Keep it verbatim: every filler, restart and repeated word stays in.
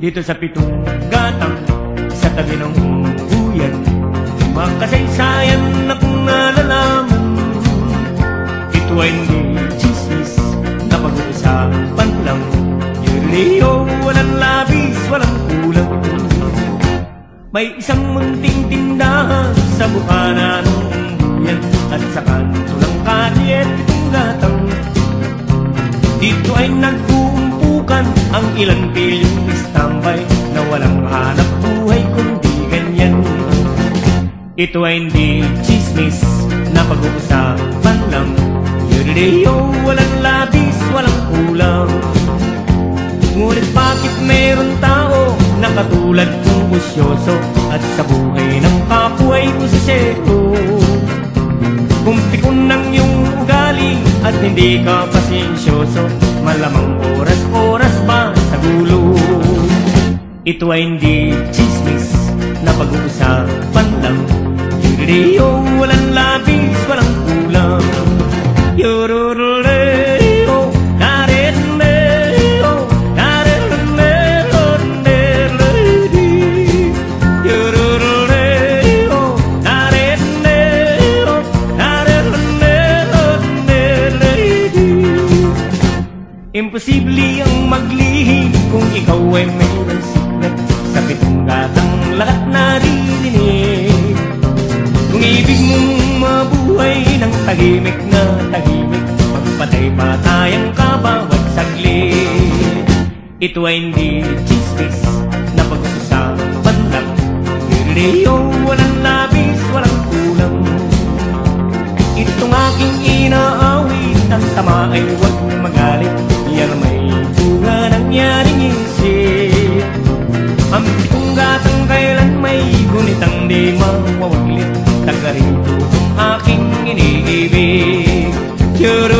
dito sa Pitong Gatang, sa tabi ng buyan. Makasaysayan na kung nalalaman, ito ay hindi chismis na pag-uusapan lang. Yurleo, walang labis, walang kulang. May isang munting tindahan sa bukana ng buyan, at sa kanto ng kalye Pitong Gatang. Dito ay nag-uumpukan ang ilang pilyong istambay na walang hanap buhay kundi ganyan. Ito ay hindi chismis na pag-uusapan lang. Yurleo, walang labis, walang kulang. Ngunit bakit meron tao na katulad kong usyoso, at sa buhay ng kapwa ay usisero? Kung pikon ng iyong ugali at hindi ka pasensyoso, malamang oras-oras ba sa gulo? Ito ay hindi chismis na pag-uusapan lang. Yurleo, walang labis, walang kulang. Yurleo, nareleo, nareleo, nereledi. Yurleo, nareleo, nareleo, nereledi. Imposible ang maglihim kung ikaw ay mayroong sikret. Sa Pitong Gatang lahat naririnig. Kung ibig mong mabuhay ng tahimik na tahimik, magpatay-patayang ka bawat saglit. Ito ay hindi chismis na pag-uusapan lang. Yurleo, walang labis, walang kulang. Itong aking inaawit, ang tama ay huwag magalit. Yan may bunga nangyaring isip. Ang Pitong Gatang kailan may gunitang di mawawaglit. Taga rito ang aking iniibig.